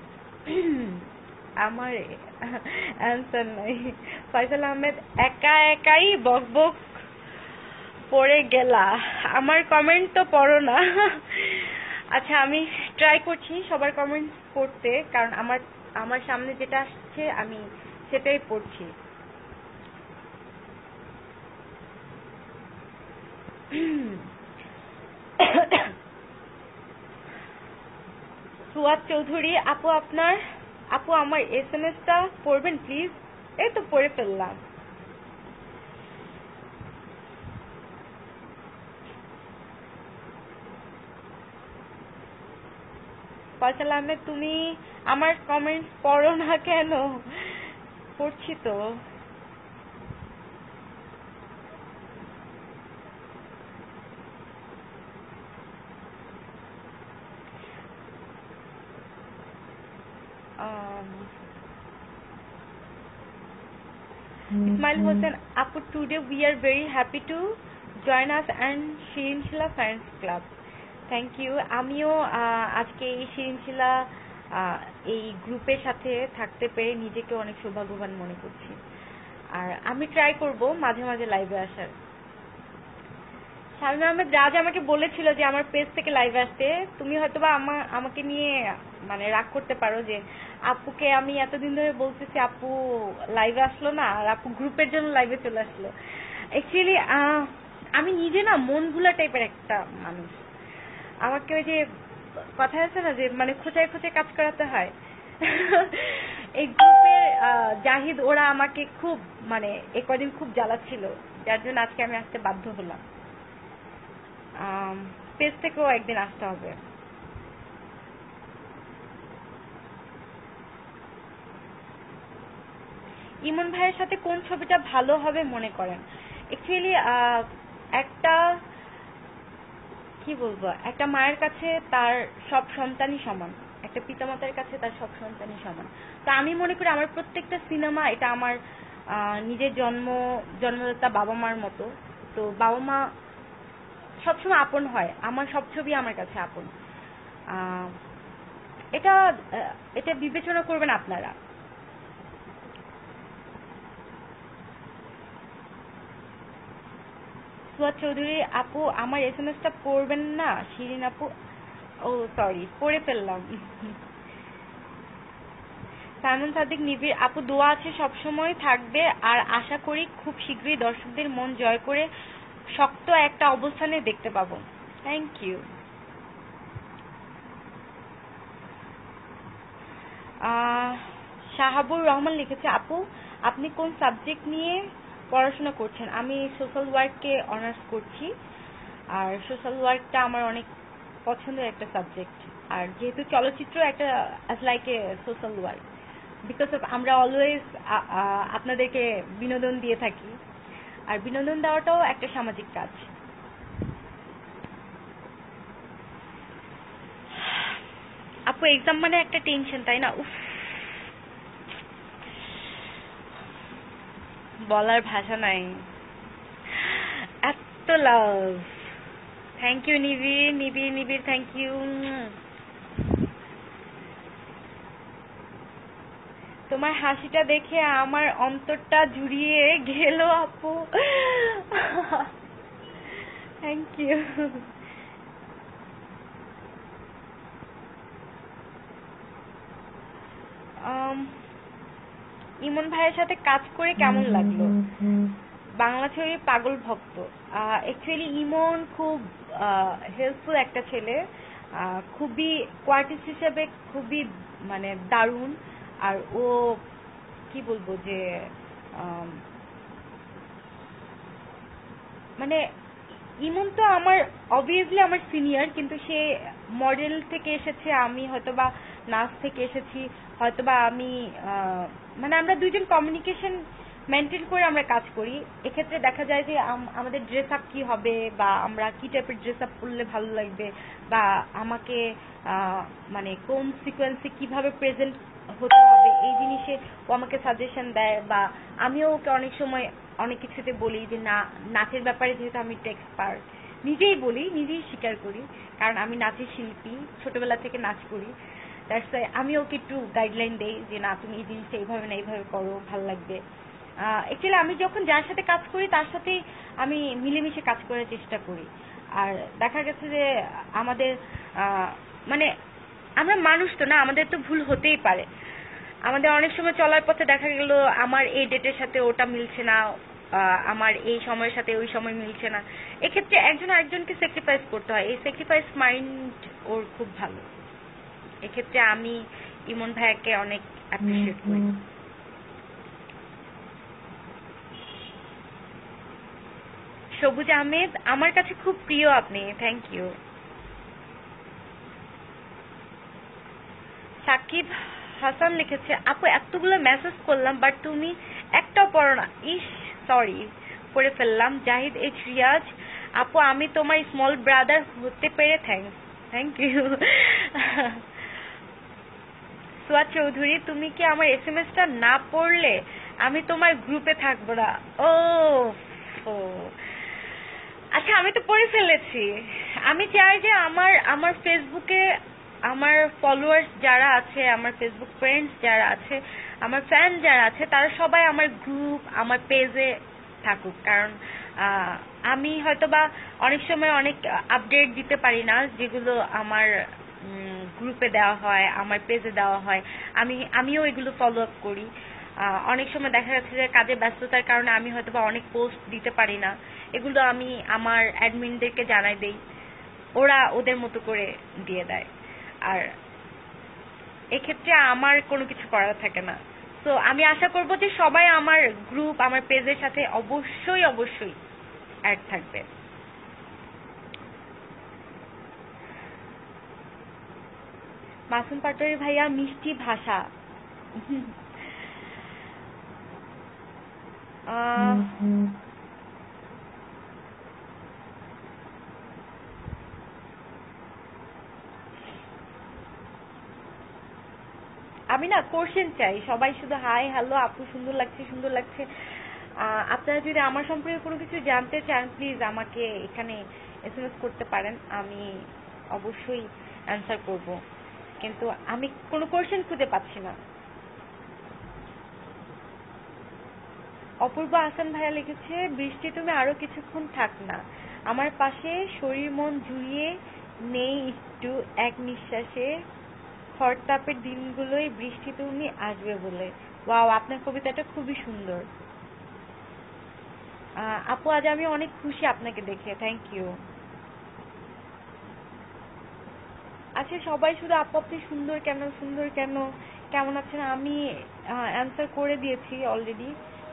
আমার অ্যান্সার নাই। ফয়সাল আহমেদ, একা একাই বক বক পড়ে গেলা, আমার কমেন্ট তো পড়ো না। আচ্ছা আমি ট্রাই করছি সবার কমেন্ট পড়তে, কারণ আমার আমার সামনে যেটা আসছে আমি সেটাই পড়ছি। সুয়াদ চৌধুরী, আপু আপনার আপু আমার এস এম এস টা পড়বেন প্লিজ? এই তো পড়ে ফেললাম। ফয়সাল আহমেদ, তুমি আমার কমেন্ট পড়ো না কেন? পড়ছি তো। Ismail Hossain, Apu, today we are very happy to join us and Shirin Shila Fans Club. Thank you. আমিও আজকে এই শিরিন শিলা এই গ্রুপের সাথে থাকতে পেরে নিজেকে অনেক সৌভাগ্যবান মনে করছি, আর আমি ট্রাই করব মাঝে মাঝে লাইভে আসার। শামীম আহমেদ রাজ আমাকে বলেছিল যে আমার পেজ থেকে লাইভে আসতে, তুমি হয়তোবা আমাকে নিয়ে মানে রাগ করতে পারো যে আপুকে আমি এতদিন ধরে বলতেছি আপু লাইভে আসলো না, আর আপু গ্রুপের জন্য লাইভে চলে আসলো। অ্যাকচুয়ালি আমি নিজে না মন ভুলা টাইপের একটা মানুষ, আমাকে ওই যে কথা আছে না যে মানে খোঁচায় খোঁচায় কাজ করাতে হয়, এই গ্রুপের জাহিদ ওরা আমাকে খুব মানে এই কদিন খুব জ্বালাচ্ছিল, যার জন্য আজকে আমি আসতে বাধ্য হলাম। পেজ থেকেও একদিন আসতে হবে। ইমন ভাইয়ের সাথে কোন ছবিটা ভালো হবে মনে করেন? অ্যাকচুয়ালি একটা কি বলবো, একটা মায়ের কাছে তার সব সন্তানই সমান, একটা পিতামাতার কাছে তার সব সন্তানই সমান। তো আমি মনে করি আমার প্রত্যেকটা সিনেমা এটা আমার নিজের জন্ম জন্মদাতা বাবা মার মতো। তো বাবা মা সবসময় আপন হয়, আমার সব ছবি আমার কাছে আপন। এটা এটা বিবেচনা করবেন আপনারা। সুয়াদ চৌধুরী আপু আমার এসএমএসটা পড়বেন না? শিরিন আপু ও সরি পড়ে ফেললাম। সাইমন সাদিক নিবিড় আপু দোয়া আছে সবসময় থাকবে আর আশা করি খুব শীঘ্রই দর্শকদের মন জয় করে শক্ত একটা অবস্থানে দেখতে পাবো। Thank you. শাহাবুর রহমান লিখেছে আপু আপনি কোন সাবজেক্ট নিয়ে পড়াশোনা করছেন? আমি সোশ্যাল ওয়ার্কে অনার্স করছি আর সোশ্যাল ওয়ার্কটা আমার অনেক পছন্দের একটা সাবজেক্ট আর যেহেতু চলচ্চিত্র একটা as like a social work because of আমরা অলওয়েজ আপনাদেরকে বিনোদন দিয়ে থাকি আর বিনোদন দেওয়াটাও একটা সামাজিক কাজ। আপু এক্সাম মানে একটা টেনশন তাই না? উফ বলার ভাষা নাই, এত লাভ। থ্যাংক ইউ নিবিড় নিবিড় নিবিড় থ্যাংক ইউ। তোমার হাসিটা দেখে আমার অন্তরটা জুড়িয়ে গেল আপু। Thank you. ইমন ভাইয়ের সাথে কাজ করে কেমন লাগলো? বাংলা ছবির পাগল ভক্ত। অ্যাকচুয়ালি ইমন খুব হেল্পফুল একটা ছেলে, খুবই কোয়ার্টিস্ট হিসেবে খুবই মানে দারুণ। আর ও কি বলবো যে মানে ইমন তো আমার অবভিয়াসলি আমার সিনিয়র, কিন্তু সে মডেল থেকে এসেছে, আমি হয়তোবা নাচ থেকে এসেছি, হয়তোবা আমি মানে আমরা দুইজন কমিউনিকেশন মেনটেন করে আমরা কাজ করি। এক্ষেত্রে দেখা যায় যে আমাদের ড্রেস আপ কি হবে বা আমরা কি টাইপের ড্রেস আপ করলে ভালো লাগবে বা আমাকে মানে কোন সিকোয়েন্সে কিভাবে প্রেজেন্ট হতে হবে এই জিনিসে ও আমাকে সাজেশন দেয় বা আমিও ওকে অনেক সময় অনেক কিছুতে বলি যে না নাচের ব্যাপারে যেহেতু আমি এক্সপার্ট, নিজেই বলি নিজেই স্বীকার করি কারণ আমি নাচের শিল্পী, ছোটবেলা থেকে নাচ করি। দ্যাটস ওয়াই আমি ওকে একটু গাইডলাইন দেই যে না তুমি এই জিনিসটা এইভাবে না এইভাবে করো ভালো লাগবে। অ্যাকচুয়ালি আমি যখন যার সাথে কাজ করি তার সাথেই আমি মিলেমিশে কাজ করার চেষ্টা করি। আর দেখা গেছে যে আমাদের মানে আমরা মানুষ তো না, আমাদের তো ভুল হতেই পারে। আমাদের অনেক সময় চলার পথে দেখা গেল আমার এই ডেটের সাথে ওটা মিলছে না, আমার এই সময়ের সাথে ওই সময় মিলছে না। এক্ষেত্রে একজন আরেকজনকে স্যাক্রিফাইস করতে হয়, এই স্যাক্রিফাইস মাইন্ড ওর খুব ভালো। এক্ষেত্রে আমি ইমন ভাইয়াকে অনেক অ্যাপ্রিশিয়েট করি। সবুজ আহমেদ আমার কাছে খুব প্রিয় আপনি, থ্যাংক ইউ। সাকিব হাসান লিখেছে আপু এতগুলো মেসেজ করলাম বাট তুমি একটাও পড়ো না, ইস সরি পড়ে ফেললাম। জাহিদ এইচ রিয়াজ আপু আমি তোমার স্মল ব্রাদার হতে পেরে thanks, thank you. Suad Chowdhury তুমি কি আমার এসএমএসটা না পড়লে আমি তোমার গ্রুপে থাকবো না? ও ও আচ্ছা আমি তো পড়ে ফেলেছি। আমি চাই যে আমার আমার ফেসবুকে আমার ফলোয়ার্স যারা আছে, আমার ফেসবুক ফ্রেন্ডস যারা আছে, আমার ফ্যান যারা আছে তারা সবাই আমার গ্রুপ আমার পেজে থাকুক, কারণ আমি হয়তোবা অনেক সময় অনেক আপডেট দিতে পারি না যেগুলো আমার গ্রুপে দেওয়া হয়, আমার পেজে দেওয়া হয়। আমি আমিও এগুলো ফলো আপ করি। অনেক সময় দেখা যাচ্ছে যে কাজের ব্যস্ততার কারণে আমি হয়তোবা অনেক পোস্ট দিতে পারি না, এগুলো আমি আমার অ্যাডমিনদেরকে জানাই দেই, ওরা ওদের মতো করে দিয়ে দেয়। আর এক্ষেত্রে আমার কোনো কিছু করার থাকে না। তো আমি আশা করব যে সবাই আমার গ্রুপ আমার পেজের সাথে অবশ্যই অবশ্যই অ্যাড থাকবে। মাসুম পাটোয়ারি ভাইয়া মিষ্টি ভাষা। আমি না কোশ্চেন চাই, সবাই শুধু হাই হ্যালো আপু সুন্দর লাগছে সুন্দর লাগছে। আপনারা যদি আমার সম্পর্কে কোনো কিছু জানতে চান প্লিজ আমাকে এখানে এসএমএস করতে পারেন, আমি অবশ্যই অ্যান্সার করব, কিন্তু আমি কোনো কোশ্চেন খুঁজে পাচ্ছি না। অপূর্ব হাসান ভাইয়া লিখেছে, বৃষ্টি তুমি আরো কিছুক্ষণ থাক না আমার পাশে, শরীর মন জুড়িয়ে নেই একটু এক নিঃশ্বাসে, হরতাপের দিনগুলোই বৃষ্টি তুমি আসবে বলে। ওয়াও, আপনার কবিতাটা খুবই সুন্দর। আহ, আপু আজ আমি অনেক খুশি আপনাকে দেখে, থ্যাংক ইউ। আচ্ছা, সবাই শুধু আপু আপনি সুন্দর কেন সুন্দর কেন কেমন আছেন, আমি অ্যান্সার করে দিয়েছি অলরেডি।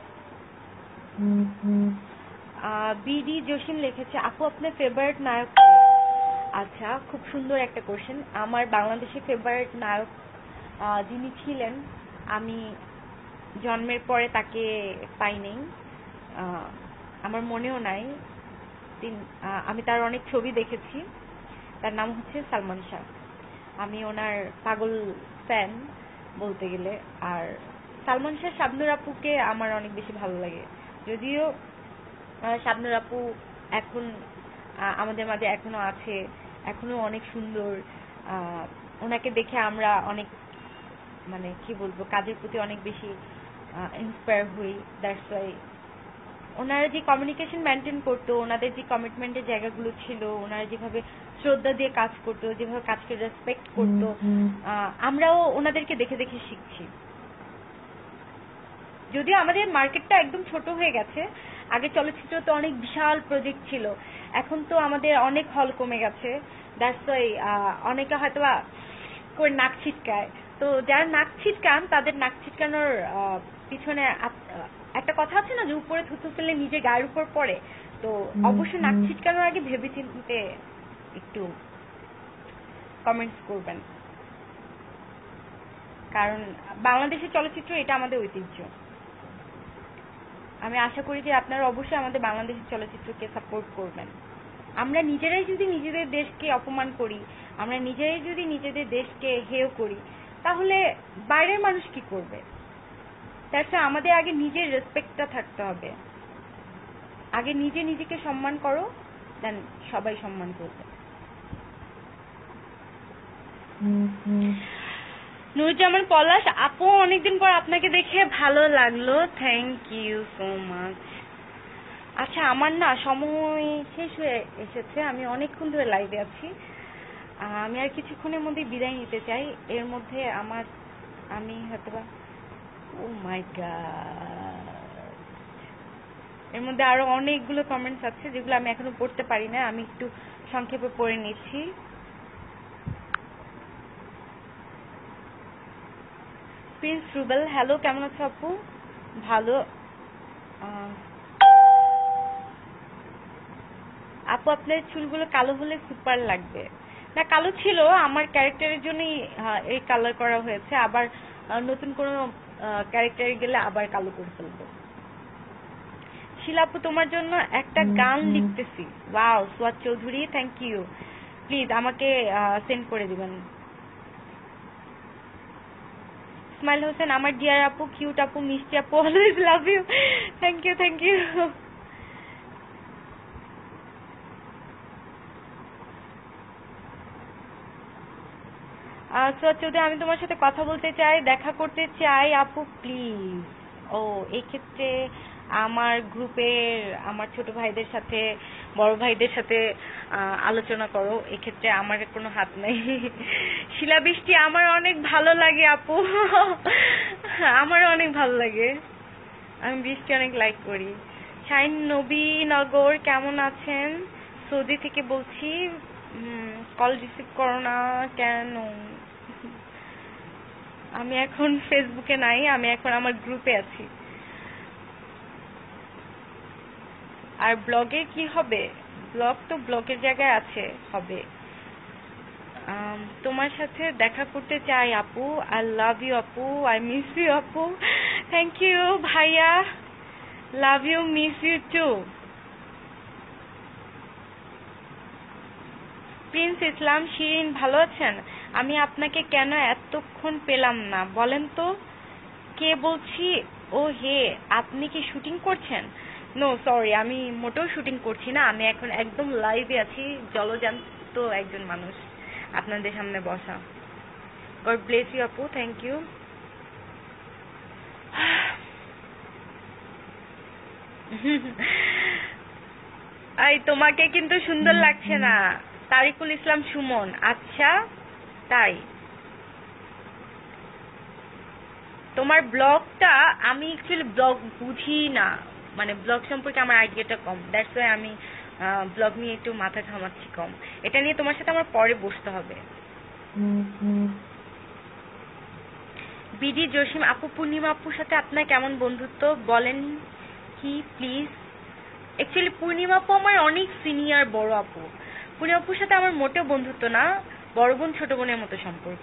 বিডি জসিম লিখেছে, আপু আপনার ফেভারিট নায়ক কে? আচ্ছা, খুব সুন্দর একটা কোশ্চেন। আমার বাংলাদেশের ফেভারিট নায়ক আহ, যিনি ছিলেন, আমি জন্মের পরে তাকে পাই নাই, আহ, আমার মনেও নাই। তিন- আহ, আমি তার অনেক ছবি দেখেছি। তার নাম হচ্ছে সালমান শাহ। আমি ওনার পাগল ফ্যান বলতে গেলে। আর সালমান শাহ শাবনূর আপুকে আমার অনেক বেশি ভালো লাগে, যদিও আহ, শাবনূর আপু এখন আহ, আমাদের মাঝে এখনো আছে, এখনো অনেক সুন্দর। আহ, ওনাকে দেখে আমরা অনেক, মানে কি বলবো, কাজের প্রতি অনেক বেশি ইন্সপায়ার হই। দ্যাটস ওয়াই ওনারা যে কমিউনিকেশন মেনটেন করতো, ওনাদের যে কমিটমেন্টের জায়গাগুলো ছিল, ওনারা যেভাবে শ্রদ্ধা দিয়ে কাজ করতো, যেভাবে কাজকে রেসপেক্ট করতো, আহ, আমরাও ওনাদেরকে দেখে দেখে শিখছি। যদিও আমাদের মার্কেটটা একদম ছোট হয়ে গেছে, আগে চলচ্চিত্র তো অনেক বিশাল প্রজেক্ট ছিল, এখন তো আমাদের অনেক হল কমে গেছে। দ্যাটস ওয়াই অনেকে হয়তো বা করে নাক ছিটকায়। তো যারা নাক ছিটকান, তাদের নাক ছিটকানোর আহ, পিছনে আপ- আহ, একটা কথা আছে না যে উপরে থুতু ফেলে নিজে গায়ের উপর পড়ে। তো অবশ্যই নাক ছিটকানোর আগে ভেবে চিন্তে একটু কমেন্টস করবেন, কারণ বাংলাদেশের চলচ্চিত্র এটা আমাদের ঐতিহ্য। আমি আশা করি যে আপনারা অবশ্যই আমাদের বাংলাদেশের চলচ্চিত্রকে সাপোর্ট করবেন। আমরা নিজেরাই যদি নিজেদের দেশকে অপমান করি, আমরা নিজেরাই যদি নিজেদের দেশকে হেয় করি, তাহলে বাইরের মানুষ কি করবে? তার সাথে আমাদের আগে নিজের রেসপেক্টটা থাকতে হবে। আগে নিজে নিজেকে সম্মান করো, দেন সবাই সম্মান করবে। নুরুজ্জামান পলাশ, আপু অনেকদিন পর আপনাকে দেখে ভালো লাগলো, থ্যাংক ইউ সো মাচ। আচ্ছা, আমার না সময় শেষ হয়ে এসেছে, আমি অনেকক্ষণ ধরে লাইভে আছি। আহ, আমি আর কিছুক্ষণের মধ্যে বিদায় নিতে চাই। এর মধ্যে আমার আমি হয়তোবা, ও মাই গড, এর মধ্যে আরো অনেকগুলো কমেন্টস আছে যেগুলো আমি এখনো পড়তে পারি না, আমি একটু সংক্ষেপে পড়ে নিচ্ছি। প্রিন্স রুবেল, হ্যালো, কেমন আছো আপু? ভালো। আহ, আপু আপনার চুলগুলো কালো হলে সুপার লাগবে। না, কালো ছিল, আমার ক্যারেক্টারের জন্যই আহ, এই কালার করা হয়েছে। আবার আহ, নতুন কোনো ক্যারেক্টারে গেলে আবার কালো করে ফেলবো। শিলা আপু, তোমার জন্য একটা গান লিখতেছি। Wow, Suad Chowdhury, thank you. Please আমাকে সেন্ড করে দিবেন। ইসমাইল হোসেন, আমার ডিয়ার আপু, কিউট আপু, মিষ্টি আপু, always love you. Thank you, thank you. Suad Chowdhury, আমি তোমার সাথে কথা বলতে চাই, দেখা করতে চাই আপু, প্লিজ। ও, এই ক্ষেত্রে আমার গ্রুপের আমার ছোট ভাইদের সাথে, বড় ভাইদের সাথে আহ, আলোচনা করো, এক্ষেত্রে আমার কোনো হাত নেই। শিলা বৃষ্টি, আমার অনেক ভালো লাগে আপু। আমার অনেক ভালো লাগে, আমি বৃষ্টি অনেক লাইক করি। শাইন নবীনগর, কেমন আছেন? সৌদি থেকে বলছি, কল রিসিভ করো না কেন? আমি এখন ফেসবুকে নাই, আমি এখন আমার গ্রুপে আছি। আর ব্লগে কি হবে? ব্লগ তো ব্লগের জায়গায় আছে, হবে। আম, তোমার সাথে দেখা করতে চাই আপু, আই লাভ ইউ আপু, আই মিস ইউ আপু। থ্যাংক ইউ ভাইয়া, love you, miss you too. Prince Islam Shirin, ভালো আছেন? আমি আপনাকে কেন এতক্ষণ পেলাম না বলেন তো? কে বলছি? ও হে, আপনি কি শুটিং করছেন? নো সরি, আমি মোটেও শুটিং করছি না, আমি এখন একদম লাইভে আছি, জলজান্ত একজন মানুষ আপনাদের সামনে বসা। গড ব্লেস ইউ আপু, থ্যাংক ইউ। এই তোমাকে কিন্তু সুন্দর লাগছে না। তারিকুল ইসলাম সুমন, আচ্ছা তাই। তোমার ব্লগটা, আমি অ্যাকচুয়ালি ব্লগ বুঝি না, মানে ব্লগ সম্পর্কে আমার আইডিয়াটা কম, দ্যাটস ওয়াই আমি ব্লগ নিয়ে একটু মাথা ঘামাচ্ছি কম। এটা নিয়ে তোমার সাথে আমার পরে বসতে হবে। বিডি জসিম আপু, পূর্ণিমা আপুর সাথে আপনার কেমন বন্ধুত্ব বলেন কি প্লিজ? অ্যাকচুয়ালি পূর্ণিমা আপু আমার অনেক সিনিয়র বড় আপু। পূর্ণিমা আপুর সাথে আমার মোটেও বন্ধুত্ব না, বড় বোন ছোট বোনের মতো সম্পর্ক।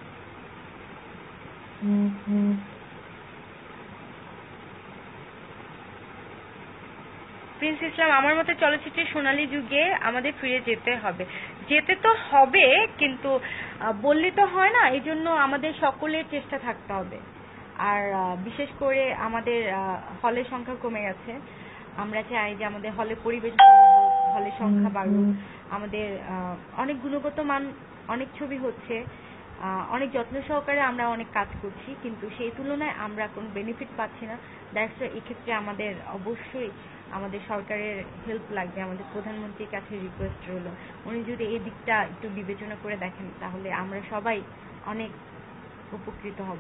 প্রিন্স ইসলাম, আমার মতে চলচ্চিত্রের সোনালী যুগে আমাদের ফিরে যেতে হবে। যেতে তো হবে, কিন্তু বললে তো হয় না, এই জন্য আমাদের সকলের চেষ্টা থাকতে হবে। আর বিশেষ করে আমাদের হলের সংখ্যা কমে গেছে, আমরা চাই যে আমাদের হলের পরিবেশ ভালো হোক, হলের সংখ্যা বাড়ুক, আমাদের অনেক গুণগত মান, অনেক ছবি হচ্ছে, অনেক যত্ন সহকারে আমরা অনেক কাজ করছি, কিন্তু সেই তুলনায় আমরা কোনো বেনিফিট পাচ্ছি না। দ্যাটস ওয়াই এক্ষেত্রে আমাদের অবশ্যই আমাদের সরকারের হেল্প লাগবে। আমাদের প্রধানমন্ত্রীর কাছে রিকোয়েস্ট রইল, উনি যদি এই দিকটা একটু বিবেচনা করে দেখেন তাহলে আমরা সবাই অনেক উপকৃত হব।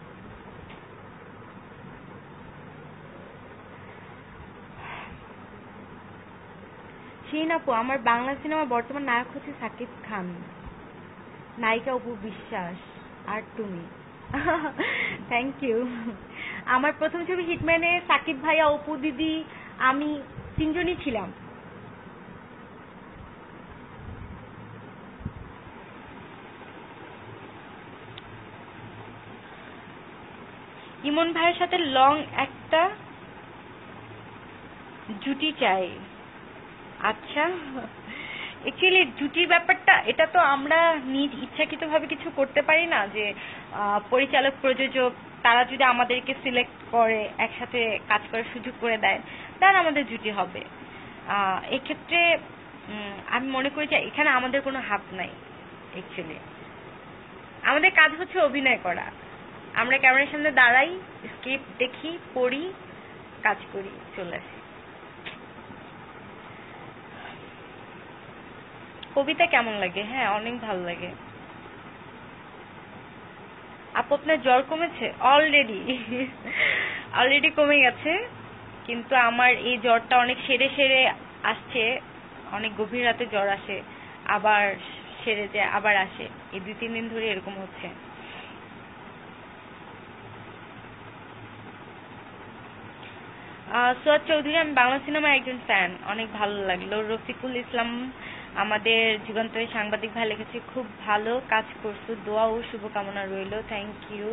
শিন আপু, আমার বাংলা সিনেমা বর্তমান নায়ক হচ্ছে সাকিব খান, নায়িকা অপু বিশ্বাস আর তুমি। Thank you. আমার প্রথম ছবি হিটম্যানে সাকিব ভাইয়া, অপু দিদি, আমি তিনজনই ছিলাম। ইমন ভাইয়ের সাথে লং একটা জুটি চাই। আচ্ছা, অ্যাকচুয়ালি জুটির ব্যাপারটা, এটা তো আমরা নিজ ইচ্ছাকৃতভাবে কিছু করতে পারি না, যে পরিচালক প্রযোজক তারা যদি আমাদেরকে সিলেক্ট করে একসাথে কাজ করার সুযোগ করে দেয়, তাহলে আমাদের জুটি হবে। এক্ষেত্রে আমি মনে করি যে এখানে আমাদের কোনো হাত নাই। অ্যাকচুয়ালি আমাদের কাজ হচ্ছে অভিনয় করা। আমরা ক্যামেরার সামনে দাঁড়াই, স্ক্রিপ্ট দেখি, পড়ি, কাজ করি, চলে আসি। কবিতা কেমন লাগে? হ্যাঁ, অনেক ভালো লাগে। আপু, আপনার জ্বর কমেছে? অলরেডি অলরেডি কমে গেছে, কিন্তু আমার এই জ্বরটা অনেক সেরে সেরে আসছে। অনেক গভীর রাতে জ্বর আসে, আবার সেরে যায়, আবার আসে। এই দুই তিন দিন ধরে এরকম হচ্ছে। সোয়াদ চৌধুরী, আমি বাংলা সিনেমার একজন ফ্যান, অনেক ভালো লাগলো। রফিকুল ইসলাম, আমাদের যুগান্তরের সাংবাদিক ভাই লিখেছে, খুব ভালো কাজ করছো, দোয়া ও শুভকামনা রইল। Thank you.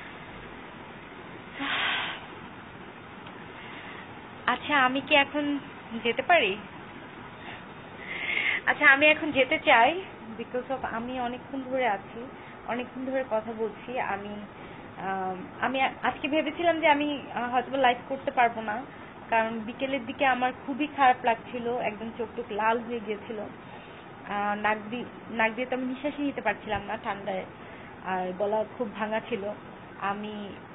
আচ্ছা, আমি কি এখন যেতে পারি? আচ্ছা, আমি এখন যেতে চাই, বিকজ অফ আমি অনেকক্ষণ ধরে আছি, অনেকক্ষণ ধরে কথা বলছি। আমি আমি আজকে ভেবেছিলাম যে আমি হয়তো লাইভ করতে পারবো না, কারণ বিকেলের দিকে আমার খুবই খারাপ লাগছিল, একদম চোখ টোক লাল হয়ে গিয়েছিল, নাক দিয়ে নাক দিয়ে তো আমি নিঃশ্বাসই নিতে পারছিলাম না ঠান্ডায়, আর গলা খুব ভাঙা ছিল। আমি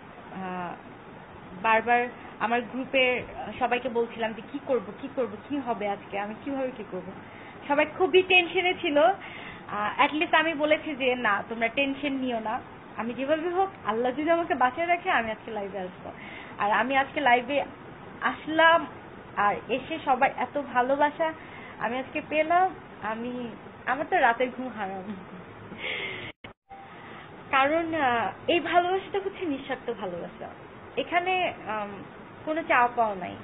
বারবার আমার গ্রুপের সবাইকে বলছিলাম যে কি করব কি করব কি হবে আজকে, আমি কিভাবে কি করব। সবাই খুবই টেনশনে ছিল। অ্যাটলিস্ট আমি বলেছি যে না, তোমরা টেনশন নিও না, আমি যেভাবে হোক আল্লাহ যদি আমাকে বাঁচিয়ে রাখে আমি আজকে লাইভে আসবো। আর আমি আজকে লাইভে আসলাম, আর এসে সবাই এত ভালোবাসা আমি আজকে পেলাম, আমি আমার তো রাতের ঘুম হারাম। কারণ এই ভালোবাসাটা হচ্ছে নিঃস্বার্থ ভালোবাসা, এখানে কোনো চাওয়া পাওয়া নাই।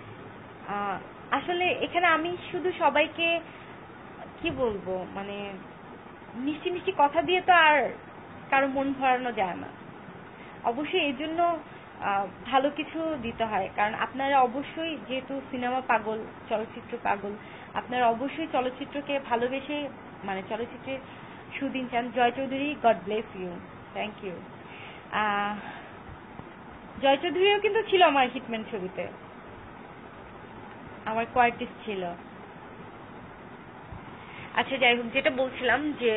আসলে এখানে আমি শুধু সবাইকে কি বলবো, মানে মিষ্টি মিষ্টি কথা দিয়ে তো আর কারো মন ভরানো যায় না। অবশ্যই এই জন্য ভালো কিছু দিতে হয়, কারণ আপনারা অবশ্যই যেহেতু সিনেমা পাগল, চলচ্চিত্র পাগল, আপনারা অবশ্যই চলচ্চিত্রকে ভালোবেসে মানে চলচ্চিত্রের সুদিন চান। Joy Chowdhury, God bless you. Thank you. Joy চৌধুরীও কিন্তু ছিল আমার হিটম্যান ছবিতে, আমার কোয়ার্টিস্ট ছিল। আচ্ছা, যাই হোক, যেটা বলছিলাম যে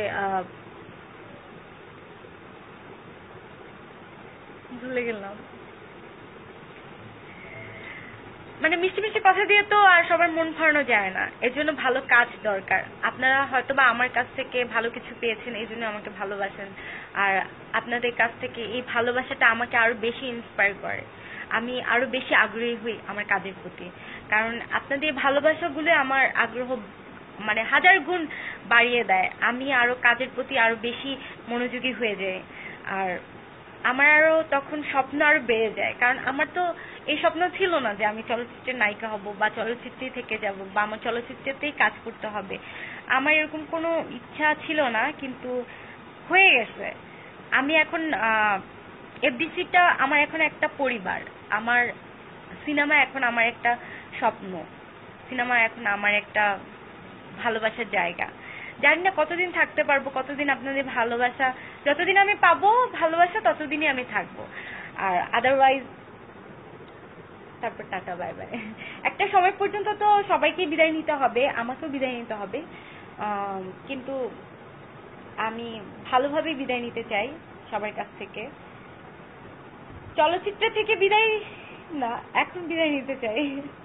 ভুলে গেলাম। মানে মিষ্টি মিষ্টি কথা দিয়ে তো আর সবার মন ভরানো যায় না, এর জন্য ভালো কাজ দরকার। আপনারা হয়তো বা আমার কাছ থেকে ভালো কিছু পেয়েছেন, এই জন্য আমাকে ভালোবাসেন, আর আপনাদের কাছ থেকে এই ভালোবাসাটা আমাকে আরো বেশি ইন্সপায়ার করে, আমি আরো বেশি আগ্রহী হই আমার কাজের প্রতি। কারণ আপনাদের এই ভালোবাসাগুলো আমার আগ্রহ মানে হাজার গুণ বাড়িয়ে দেয়, আমি আরো কাজের প্রতি আরো বেশি মনোযোগী হয়ে যাই, আর আমার আরো তখন স্বপ্ন আরো বেড়ে যায়। কারণ আমার তো এই স্বপ্ন ছিল না যে আমি চলচ্চিত্রের নায়িকা হব বা চলচ্চিত্রেই থেকে যাব বা আমার চলচ্চিত্রতেই কাজ করতে হবে, আমার এরকম কোনো ইচ্ছা ছিল না, কিন্তু হয়ে গেছে। আমি এখন এফডিসিটা আমার এখন একটা পরিবার, আমার সিনেমা এখন আমার একটা স্বপ্ন, সিনেমা এখন আমার একটা ভালোবাসার জায়গা। জানি না কতদিন থাকতে পারবো, কতদিন আপনাদের ভালোবাসা, যতদিন আমি পাবো ভালোবাসা ততদিনই আমি থাকবো, আর আদারওয়াইজ তারপর টাটা বাই বাই। একটা সময় পর্যন্ত তো সবাইকে বিদায় নিতে হবে, আমাকেও বিদায় নিতে হবে, কিন্তু আমি ভালোভাবে বিদায় নিতে চাই সবার কাছ থেকে। চলচ্চিত্র থেকে বিদায় না, এখন বিদায় নিতে চাই।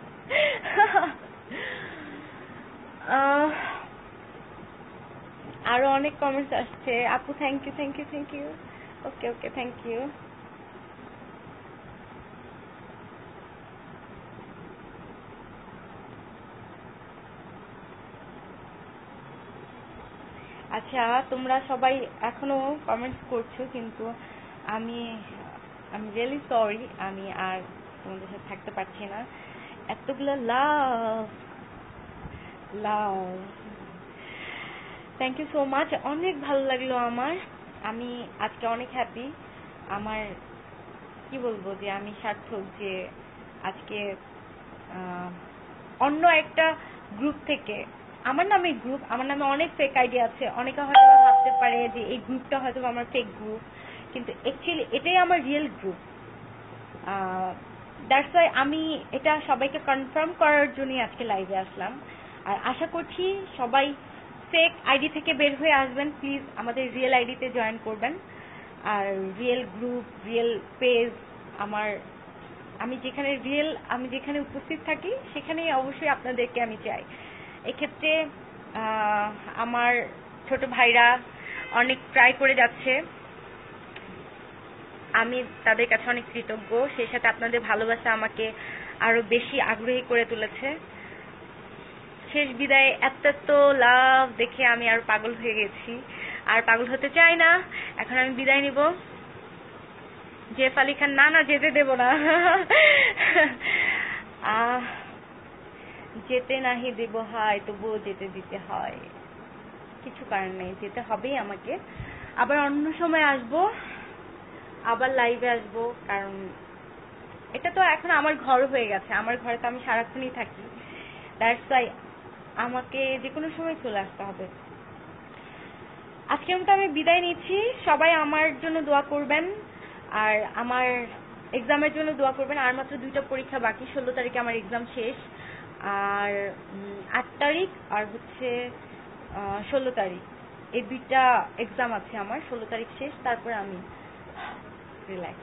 আরো অনেক কমেন্টস আসছে। আপু thank you thank you thank you okay okay thank you. আচ্ছা, তোমরা সবাই এখনো কমেন্টস করছো, কিন্তু আমি আমি রিয়েলি সরি, আমি আর তোমাদের সাথে থাকতে পারছি না। এতগুলো love love thank you so much, অনেক ভালো লাগলো আমার। আমি আজকে অনেক হ্যাপি, আমার কি বলবো যে আমি সার্থক যে আজকে অন্য একটা গ্রুপ থেকে, আমার নামে গ্রুপ, আমার নামে অনেক ফেক আইডি আছে, অনেকে হয়তো ভাবতে পারে যে এই গ্রুপটা হয়তো আমার ফেক গ্রুপ, কিন্তু অ্যাকচুয়ালি এটাই আমার রিয়েল গ্রুপ। দ্যাটস ওয়াই আমি এটা সবাইকে কনফার্ম করার জন্যই আজকে লাইভে আসলাম, আর আশা করছি সবাই ফেক আইডি থেকে বের হয়ে আসবেন, প্লিজ আমাদের রিয়েল আইডিতে জয়েন করবেন, আর রিয়েল গ্রুপ রিয়েল পেজ আমার, আমি যেখানে রিয়েল আমি যেখানে উপস্থিত থাকি সেখানেই অবশ্যই আপনাদেরকে আমি চাই। এক্ষেত্রে আমার ছোট ভাইরা অনেক ট্রাই করে যাচ্ছে, আমি তাদের কাছে অনেক কৃতজ্ঞ, সেই সাথে আপনাদের ভালোবাসা আমাকে আরো বেশি আগ্রহী করে তুলেছে। শেষ বিদায়ে এত এত লাভ দেখে আমি আর পাগল হয়ে গেছি, আর পাগল হতে চাই না, এখন আমি বিদায় নিব। জেফ আলী খান, না না যেতে দেব না, আহ যেতে নাহি দেব হায়, তবুও যেতে দিতে হয়, কিছু কারণ নেই, যেতে হবেই আমাকে। আবার অন্য সময় আসবো, আবার লাইভে আসবো, কারণ এটা তো এখন আমার ঘর হয়ে গেছে, আমার ঘরে তো আমি সারাক্ষণই থাকি, দ্যাটস ওয়াই আমাকে যে কোনো সময় চলে আসতে হবে। আজকের মতো আমি বিদায় নিচ্ছি, সবাই আমার জন্য দোয়া করবেন, আর আমার এক্সামের জন্য দোয়া করবেন। আর মাত্র দুইটা পরীক্ষা বাকি, ষোলো তারিখে আমার এক্সাম শেষ, আর আট তারিখ আর হচ্ছে ষোলো তারিখ এই দুইটা এক্সাম আছে আমার, ষোলো তারিখ শেষ, তারপর আমি রিল্যাক্স।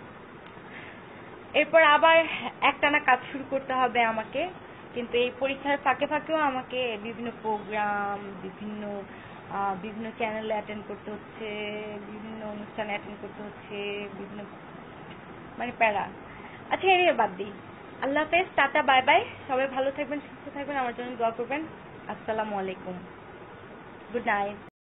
এরপর আবার একটানা কাজ শুরু করতে হবে আমাকে, কিন্তু এই পরীক্ষার ফাঁকে ফাঁকেও আমাকে বিভিন্ন প্রোগ্রাম, বিভিন্ন বিভিন্ন চ্যানেলে অ্যাটেন্ড করতে হচ্ছে, বিভিন্ন অনুষ্ঠানে অ্যাটেন্ড করতে হচ্ছে, বিভিন্ন মানে প্যারা। আচ্ছা এড়িয়ে বাদ দিই। আল্লাহ হাফেজ, টাটা বাই বাই, সবাই ভালো থাকবেন, সুস্থ থাকবেন, আমার জন্য দোয়া করবেন। আসসালামু আলাইকুম, গুড নাইট।